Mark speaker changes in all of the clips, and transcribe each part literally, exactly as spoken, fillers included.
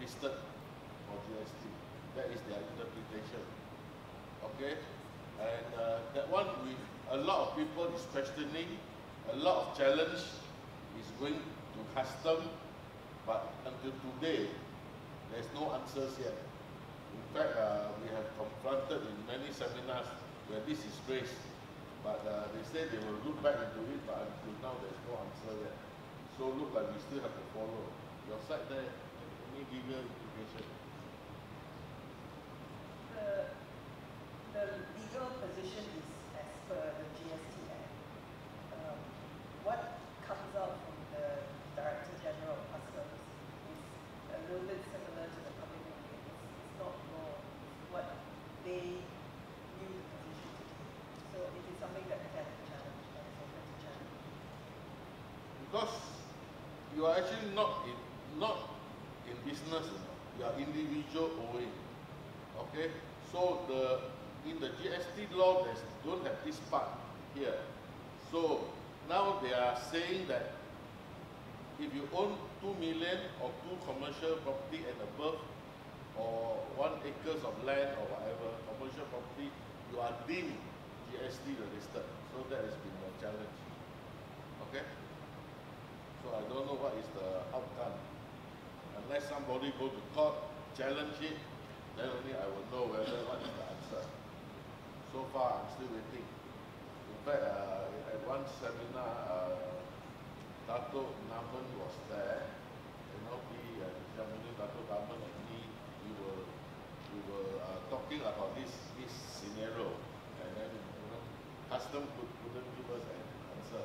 Speaker 1: listed for G S T. That is their interpretation. Okay? And uh, that one, with a lot of people is questioning, a lot of challenge is going to custom, but until today, there's no answers yet. In fact, uh, we have confronted in many seminars where this is raised, but uh, they say they will look back into it, but until now there's no answer yet. So look like we still have to follow. Your side there, any legal implication?
Speaker 2: The, the legal position is as per the G S T Act. Um, what comes out from the Director General of Customs is a little bit similar to the public domain. It's, it's not law, it's what they knew the position to be. So it is something that can be challenged and is open to challenge.
Speaker 1: Because you are actually not in, not in business, you know. You are individual owing. Okay? So the in the G S T law, they don't have this part here. So now they are saying that if you own two million or two commercial property and above, or one acres of land or whatever, commercial property, you are deemed G S T registered. So that has been a challenge. Okay? So I don't know what is the outcome. Unless somebody go to court, challenge it, then only I will know whether what is the answer. So far, I'm still waiting. In fact, uh, at one seminar, uh, Datuk was there. You know, he and Jamaluddin, Datuk Daman and me, we were we were uh, talking about this this scenario, and then you know, custom could, couldn't give us an answer.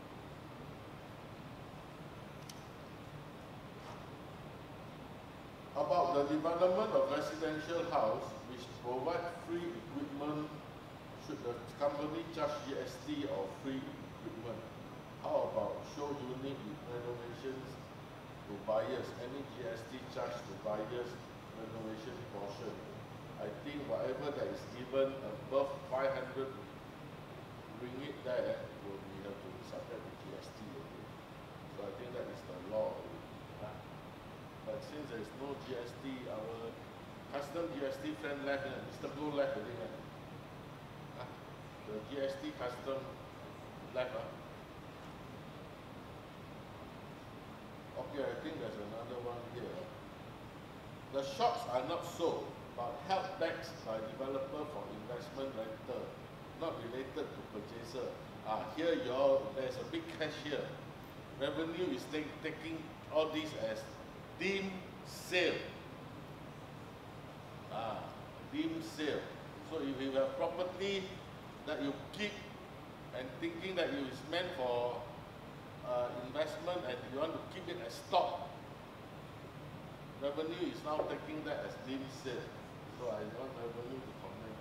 Speaker 1: About the development of residential house which provide free equipment, should the company charge G S T or free equipment? How about show unit with renovations to buyers? Any G S T charge to buyers renovation portion? I think whatever that is given above five hundred ringgit there will be have to be subject to G S T. So I think that is the law. But since there is no G S T, our custom G S T friend left, and Mister Blue left again. Uh, the G S T custom left. Uh. Okay, I think there's another one here. The shops are not sold, but held back by developer for investment rental, not related to purchaser. Ah, here y'all, there's a big cash here. Revenue is take, taking all these as deemed sale. Ah, deemed sale. So if you have property that you keep and thinking that it is meant for uh, investment and you want to keep it as stock, revenue is now taking that as deemed sale. So I want revenue to comment.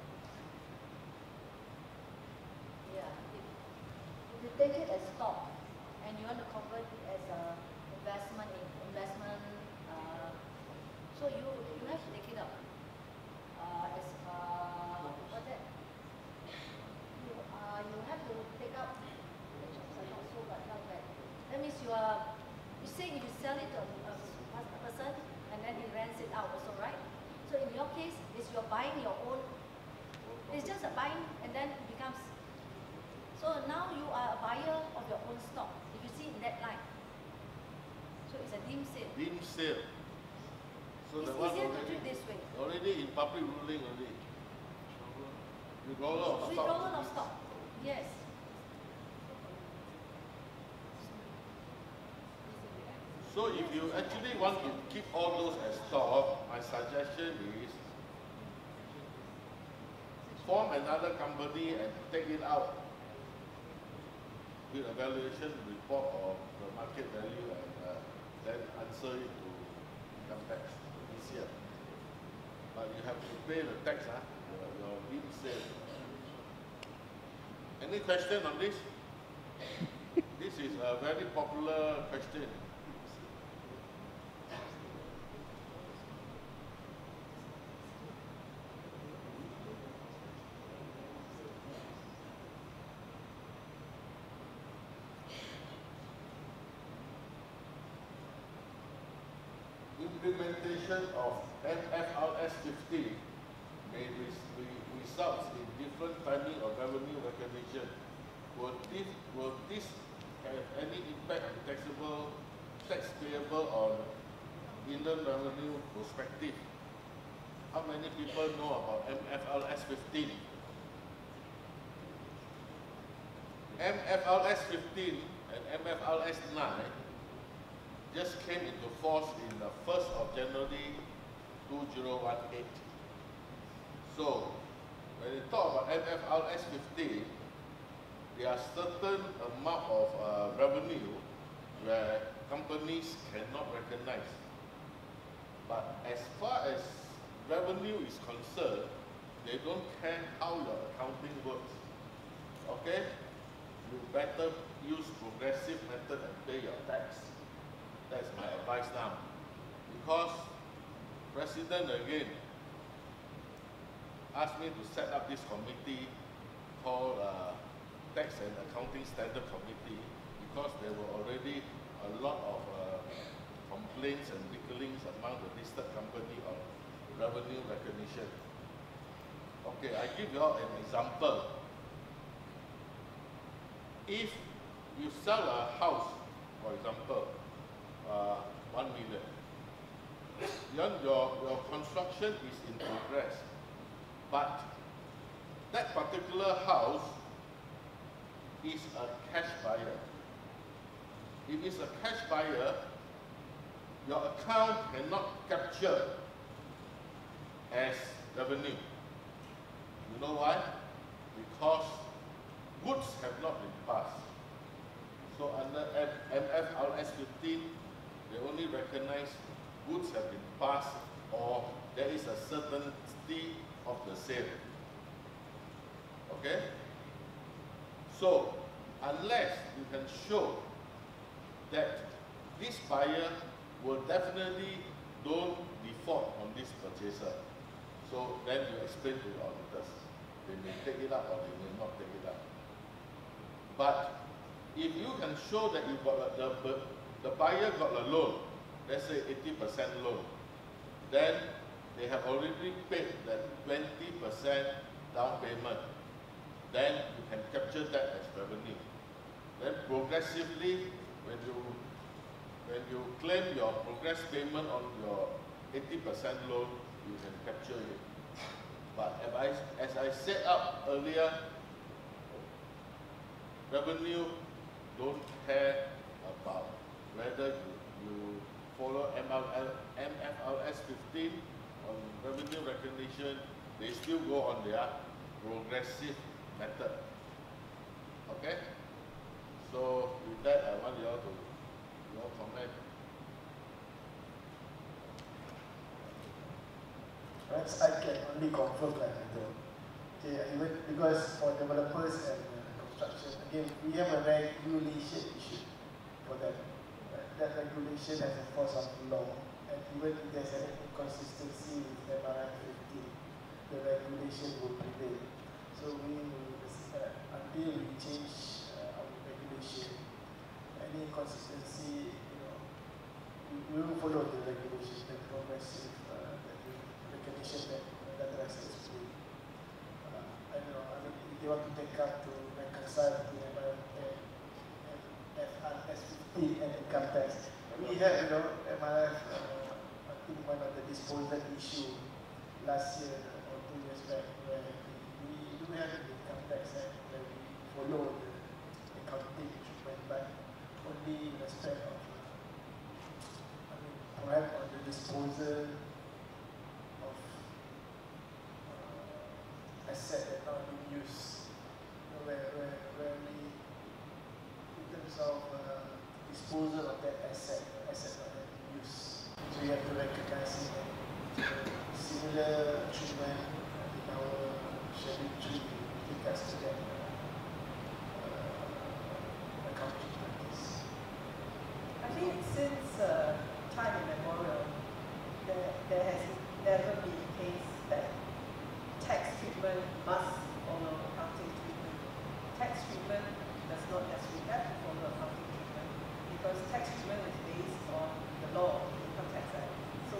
Speaker 3: Yeah, if, if you take it as stock and you want to convert it as a investment in investment, uh, so you you have to take it up uh, as uh, what that you uh, you have to take up. The jobs are not so, but not bad. That means you are you say if you sell it to a, a, a person and then he rents it out also, right? So in your case, is you're buying your own. It's just a buying and then it becomes. So now you are a buyer of your own stock. If you see in that line. So it's a deemed sale.
Speaker 1: Deemed sale. So
Speaker 3: it's
Speaker 1: the one
Speaker 3: easier
Speaker 1: already,
Speaker 3: to do it this way.
Speaker 1: Already in public ruling already. Withdrawal of stock.
Speaker 3: Withdrawal of stock. Yes.
Speaker 1: So if you actually want to keep all those as stock, my suggestion is form another company and take it out with a valuation report of the market value and uh, then answer it to income tax this year. But you have to pay the tax, huh? Your deemed sale. Any question on this? This is a very popular question. implementation of M F R S fifteen may res re result in different timing of revenue recognition. Will this, will this have any impact on taxable, tax payable on inland revenue perspective? How many people know about M F R S fifteen? M F R S fifteen and M F R S nine just came into force in the first of January two thousand eighteen. So, when you talk about M F R S fifteen, there are certain amount of uh, revenue where companies cannot recognize. But as far as revenue is concerned, they don't care how your accounting works. Okay? You better use progressive method and pay your tax. That's my advice now. Because President again asked me to set up this committee called uh, Tax and Accounting Standard Committee, because there were already a lot of uh, complaints and bickerings among the listed company on revenue recognition. Okay, I give you all an example. If you sell a house, for example, uh, one million, your, your construction is in progress, but that particular house is a cash buyer. If it's a cash buyer, your account cannot capture as revenue. You know why? Because goods have not been passed. So under M F R S fifteen, they only recognize goods have been passed or there is a certainty of the sale. Okay? So, unless you can show that this buyer will definitely don't default on this purchaser, so then you explain to the auditors. They may take it up or they may not take it up. But if you can show that you got a, the, the buyer got a loan, let's say eighty percent loan, then they have already paid that twenty percent down payment, then you can capture that as revenue. Then progressively, when you when you claim your progress payment on your eighty percent loan, you can capture it. But as I, as I said up earlier, revenue don't care about whether you, you follow M F R S fifteen on revenue recognition. They still go on their progressive method. Okay? So with that, I want you all to your comment.
Speaker 4: Perhaps I can only confirm that. Okay, even because for developers and uh, construction, again, we have a regulation issue for that. Uh, that regulation has a force of law, and even if there's an inconsistency with M R F fifteen, the regulation will prevail. So we, uh, until we change uh, our regulation, any inconsistency, you know, we, we will follow the regulation, the progressive uh, the recognition that that the rest is doing. Uh, I don't know. I mean, if they want to take up to reconcile to M F R S fifteen and income tax, we have, you know, M R F. Uh, I think one of the disposal issue last year or two years back, where we, we do have the income tax act where we follow the accounting treatment, but only in respect of, uh, I mean, perhaps on the disposal of uh, asset that not being used, you know, where, where, where we, in terms of uh, disposal of that asset, asset not being used, so we have to recognize it. Similar treatment in our schedule three with regards to that uh, accounting practice.
Speaker 2: I think since uh, time immemorial, there, there has never been a case that tax treatment must follow accounting treatment. Tax treatment does not necessarily have to follow accounting treatment because tax treatment is based on the law, the Income Tax Act. So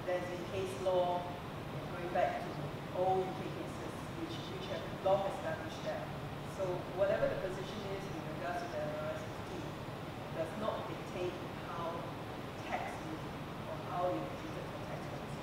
Speaker 2: there's been case law going back to old U K cases which, which have long established that. So whatever the position is with regards to the R S fifteen does not dictate how tax is or how you are treated for tax purposes.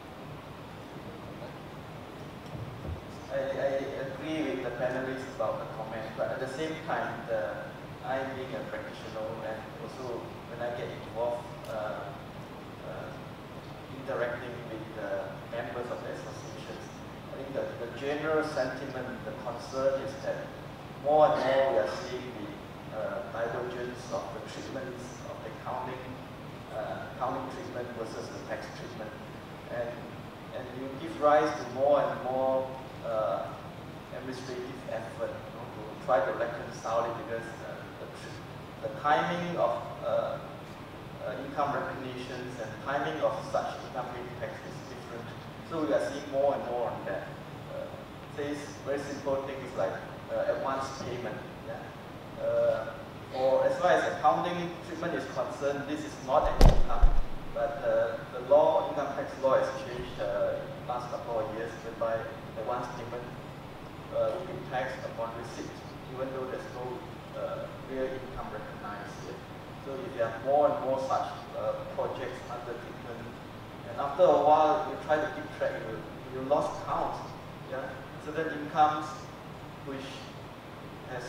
Speaker 5: I, I agree with the panelists about the comment, but at the same time, the, I being a practitioner and also when I get involved uh, uh, interacting with the members of the associations, I think the, the general sentiment, the concern is that more and more we are seeing the uh, divergence of the treatments of the accounting, uh, accounting treatment versus the tax treatment. And, and you give rise to more and more uh, administrative effort, you know, to try to reconcile it because uh, the, the timing of uh, uh, income recognitions and timing of such income paid tax is different. So we are seeing more and more on that. Uh, says very simple things like uh, advance payment. Yeah? Uh, or as far as accounting treatment is concerned, this is not an income, but uh, the law, income tax law has changed uh, in the last couple of years, whereby advance payment uh, will be taxed upon receipt, even though there's no uh, real income recognized yet. So if there are more and more such uh, projects under treatment, and after a while you try to keep track, you, you lost count. Yeah? Certain incomes which has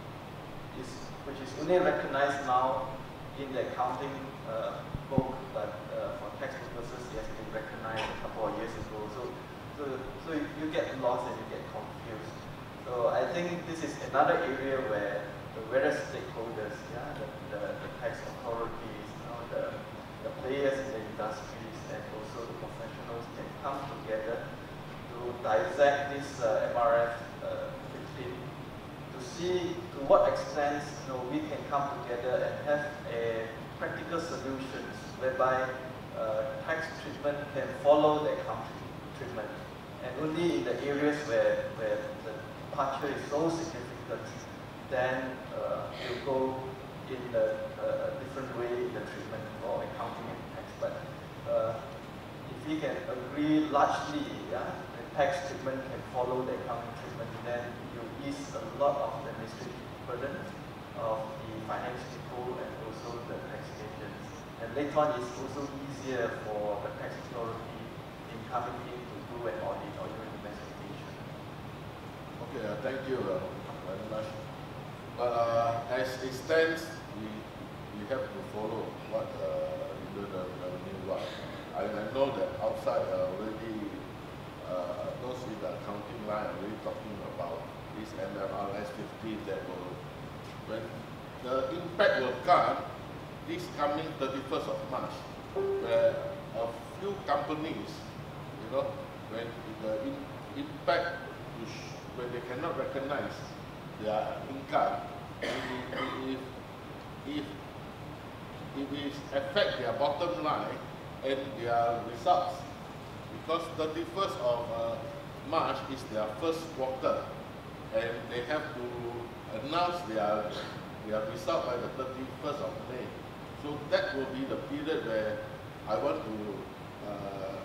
Speaker 5: is which is only recognized now in the accounting uh, book, but uh, for tax purposes it has been recognized a couple of years ago. So, so, so you get lost and you get confused. So I think this is another area where the various stakeholders, yeah, the, the, the tax authorities, you know, the, the players in the industries, and also the professionals can come together to dissect this uh, M R F uh, fifteen, to see to what extent, you know, we can come together and have a practical solutions whereby uh, tax treatment can follow the accounting treatment, and only in the areas where, where the departure is so significant, then uh, you go in a, a different way in the treatment for accounting and tax. But uh, if we can agree largely, yeah, the tax treatment can follow the accounting treatment, then you ease a lot of the administrative burden of the finance people and also the tax agents. And later on, it's also easier for the tax authority in coming in to do an audit or even investigation.
Speaker 1: Okay, uh, thank you uh, very much. But uh, as it stands, we, we have to follow what uh, the, the, the new law. I, I know that outside uh, already, uh, those in the accounting line are really talking about this M R S fifteen that will, when the impact will come, this coming thirty-first of March, where a few companies, you know, when the in, impact, when they cannot recognize their income, if, if, if it affect their bottom line and their results, because thirty-first of uh, March is their first quarter, and they have to announce their, their result by the thirty-first of May. So that will be the period where I want to uh,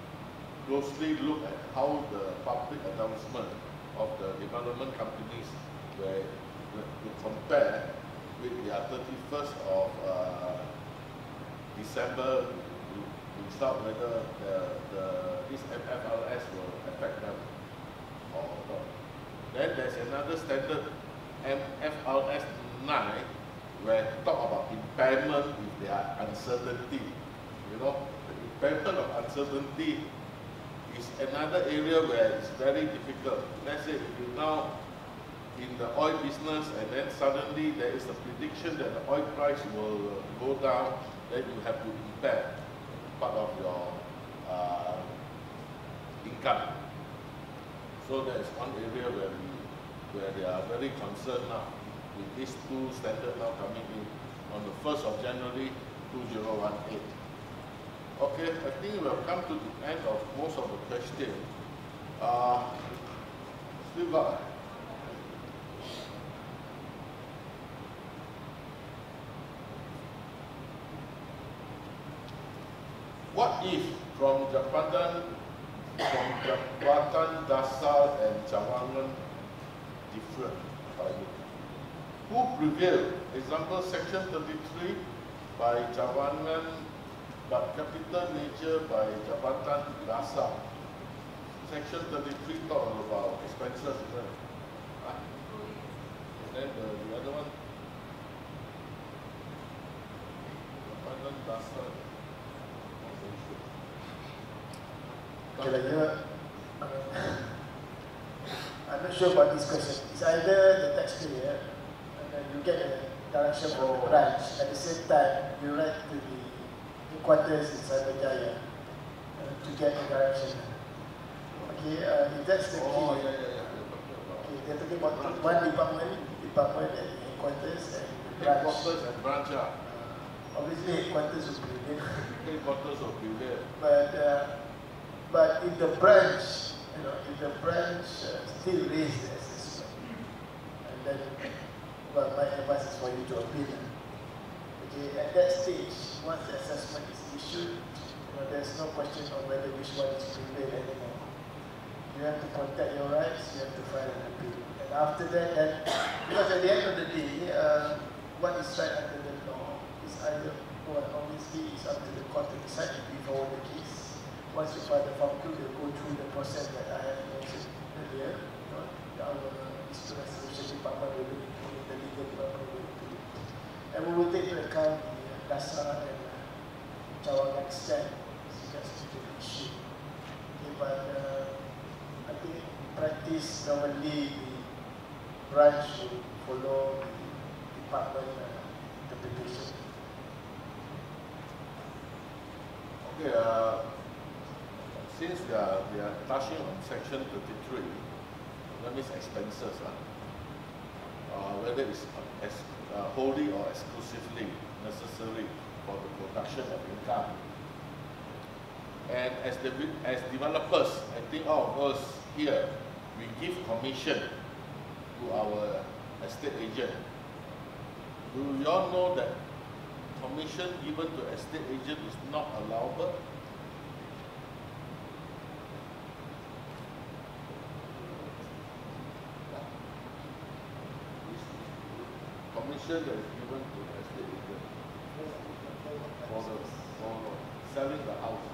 Speaker 1: closely look at how the public announcement of the development companies where to compare with their thirty-first of uh, December result, whether the, the, this M F R S will affect them or not. Then there's another standard M F R S nine where talk about impairment if there are uncertainty. You know, the impairment of uncertainty is another area where it's very difficult. Let's say if you now in the oil business and then suddenly there is a prediction that the oil price will go down, then you have to impair part of your uh, income. So that is one area where we, where they are very concerned now with these two standards now coming in on the first of January two thousand eighteen. Okay, I think we have come to the end of most of the questions. Uh, still got. What if from Jabatan, from Jabatan Dasar and Cawangan different by you? Who prevailed? Example, section thirty-three by Cawangan, but capital nature by Jabatan Dasar. Section thirty-three talk about expenses, isn't it? Huh? And then the, the other one, Jabatan Dasar.
Speaker 4: Okay, like here, I'm not sure about this question. It's either the taxpayer, and then you get a direction from the branch. At the same time, you write to the headquarters in Cyberjaya uh, to get a direction. Okay, uh, if that's the
Speaker 1: Oh,
Speaker 4: key,
Speaker 1: yeah, yeah, yeah.
Speaker 4: okay, they're talking about one department, department at the headquarters and the branch.
Speaker 1: Headquarters and branch, ah.
Speaker 4: Uh, obviously, headquarters will prevail.
Speaker 1: Headquarters of prevail.
Speaker 4: But uh, but if the branch, you know, if the branch uh, still raise the assessment, and then, well, my advice is for you to appeal. Okay, at that stage, once the assessment is issued, you know, there's no question on whether which one is prevail anymore. You have to protect your rights, you have to file an appeal. And after that, then, because at the end of the day, uh, what is right under the law is either, well, obviously, it's up to the court to decide if we forward the case. Once you file the form two, they'll go through the process that I have mentioned earlier. You know, our dispute resolution department will do it, the legal department will do it. And we will take into account the Dasar and uh, Cawangan stand as regards to the issue. Okay, but uh, I think in practice, normally the branch will follow the department uh, interpretation.
Speaker 1: Okay, uh, since they are, they are touching on section thirty-three, that means expenses, uh, uh, whether it's uh, as, uh, wholly or exclusively necessary for the production of income. And as, the, as developers, I think all of us here, we give commission to our estate agent. Do you all know that commission given to estate agent is not allowable? Commission that is given to the estate agent for, the, for selling the house.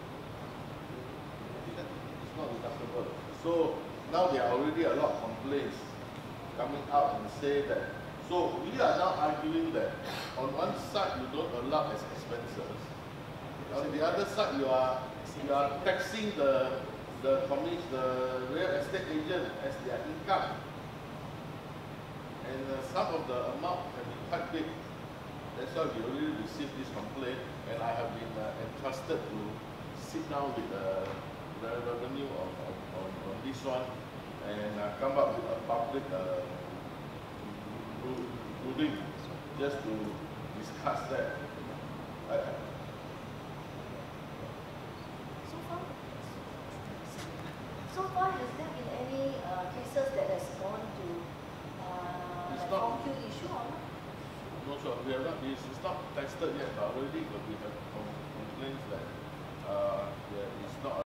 Speaker 1: It's not deductible. So now there are already a lot of complaints coming out and say that. So we are now arguing that on one side you don't allow as expenses. On the other side you are you are taxing the the commission, the real estate agent as their income. And uh, some of the amount can be quite big. That's why we already received this complaint, and I have been uh, entrusted to sit down with uh, the revenue on, on, on, on this one and uh, come up with a public uh, ruling just to discuss that. I,
Speaker 3: So far, so far has there been any uh, cases that has gone to uh,
Speaker 1: It's
Speaker 3: like
Speaker 1: not-
Speaker 3: Hong Kong issue or not?
Speaker 1: no sure, we have not, it's, it's not tested yet, but already we have com- complaints that